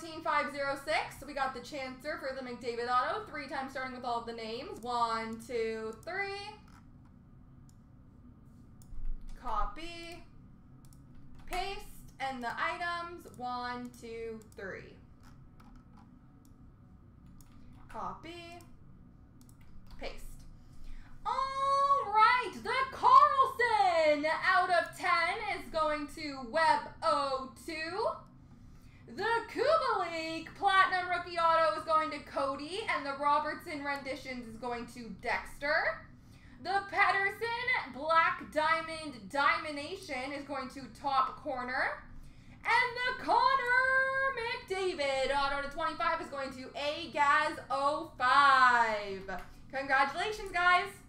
14506. We got the chancer for the McDavid auto. 3 times starting with all of the names. 1, 2, 3. Copy. Paste. And the items. 1, 2, 3. Copy. Paste. All right. The Carlson out of 10 is going to Web02. The Kubalik Platinum Rookie Auto is going to Cody, and the Robertson Renditions is going to Dexter. The Pedersen Black Diamond Diamondation is going to Top Corner. And the Connor McDavid Auto to 25 is going to Agaz05. Congratulations, guys.